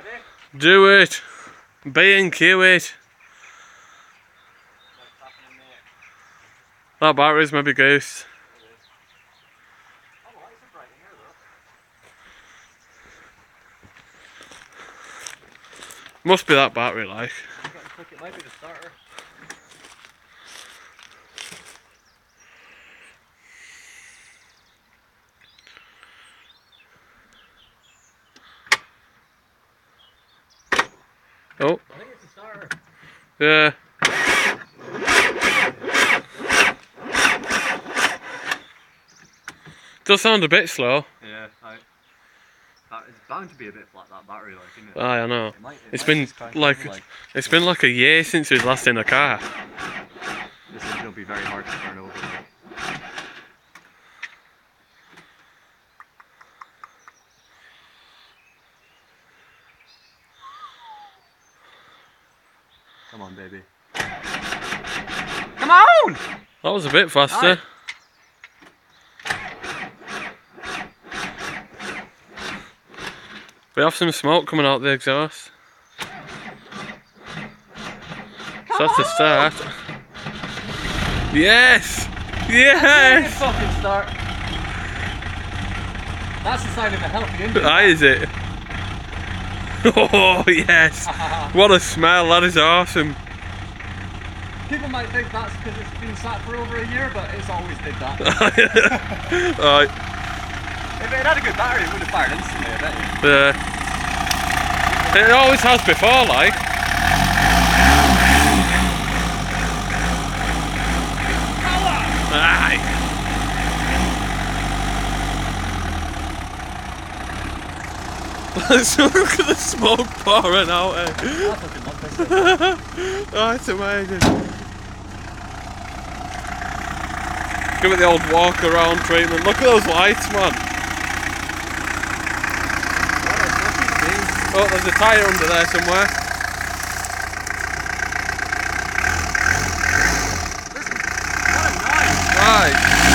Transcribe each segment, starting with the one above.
Do it. B&Q it. That battery's maybe goose. Must be that battery, like. It might be the starter. Oh. I think it's the starter. Yeah. Does sound a bit slow. Yeah, it's bound to be a bit flat, that battery, like, isn't it? Aye, I know. It's been it's been like a year since we was last in a car. This engine will be very hard to turn over. Like. Come on, baby. Come on! That was a bit faster. Aye. We have some smoke coming out the exhaust. So that's the start. Yes! Yes! Fucking start. That's the sign of a healthy engine. Aye, is it? Oh, yes! What a smell, that is awesome. People might think that's because it's been sat for over a year, but it's always did that. Right. If it had a good battery, it would have fired instantly, I bet you. It always has before, like. Aye. Look at the smoke pouring out. I fucking love this. Oh, it's amazing. Give it the old walk around treatment. Look at those lights, man. Oh, there's a tyre under there somewhere. Right.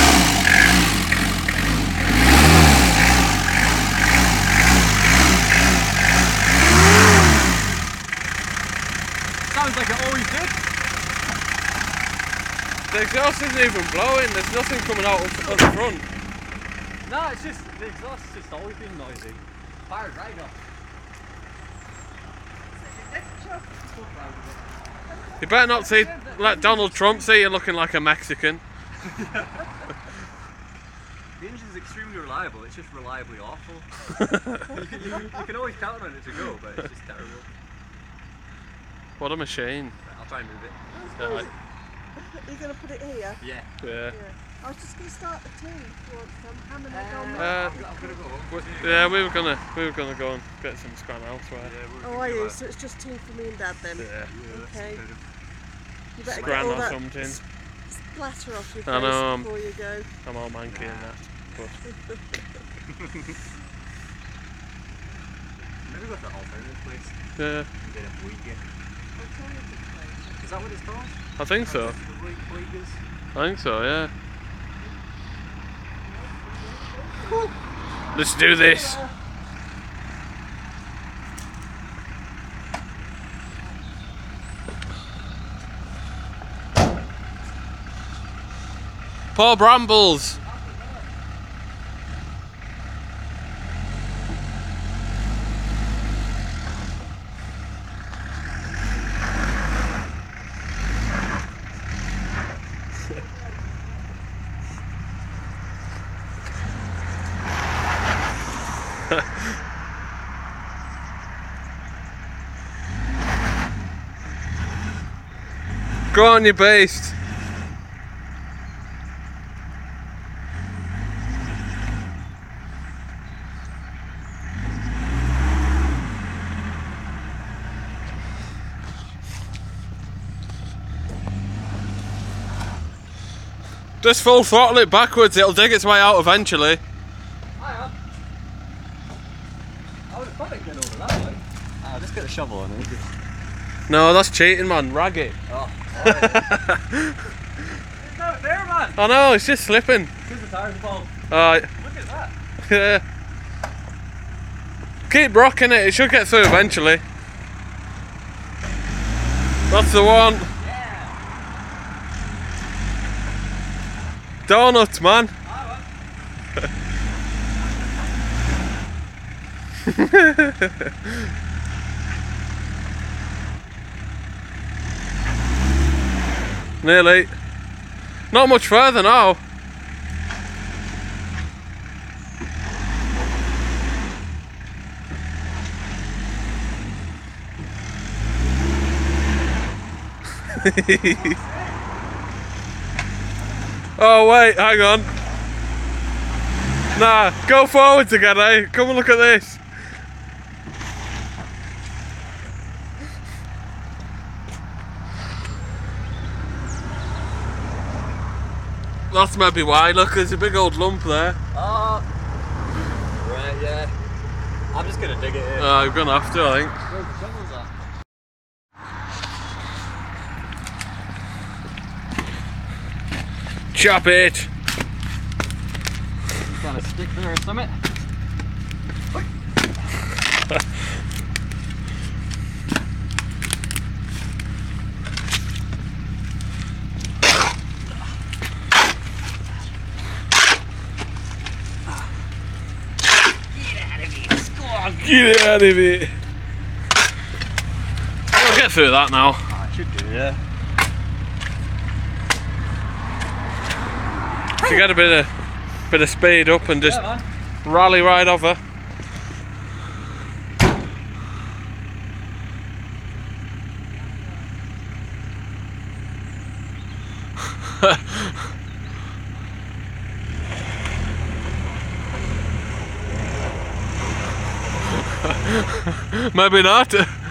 Sounds like it always did. The exhaust isn't even blowing, there's nothing coming out of the front. No, it's just, the exhaust has just always been noisy. Fired right up. You better not let Donald Trump see you looking like a Mexican. The engine's extremely reliable, it's just reliably awful. you can always count on it to go, but it's just terrible. What a machine. Right, I'll try and move it. Right. Are you going to put it here? Yeah. Yeah. I was just going to start the tea towards ham and egg on I'm gonna go home. Yeah, we were gonna go and get some scran elsewhere. Oh, are you? So it's just tea for me and Dad then? Yeah. Okay. You better Scran get all or that something. splatter off your I know, face before you go. I'm all manky in that. But Maybe go to the alternative place. yeah, Get a Boyga. Is that what it's called? I think so. Boygas? I think so, yeah. Let's do this. Poor Brambles. Go on, you beast. Just full throttle it backwards, it'll dig its way out eventually. I would have thought I'd get over that way. I'll just get a shovel on it. No, that's cheating, man. Rag it. Oh, it's out there, man! I know, it's just slipping. Because the tire's involved. Alright. Look at that. Yeah. Keep rocking it, it should get through eventually. That's the one. Donuts, man. Nearly. Not much further now. Oh wait, hang on. Nah, go forwards again, eh? Come and look at this. That's maybe why. Look, there's a big old lump there. Oh, right, yeah. I'm just gonna dig it in. You're gonna have to, I think. Where's the shovels at? Chop it! Got a stick there or something? Get out of it! I'll get through that now. Oh, it should do, yeah. To get a bit of speed up and just rally right over. Maybe not.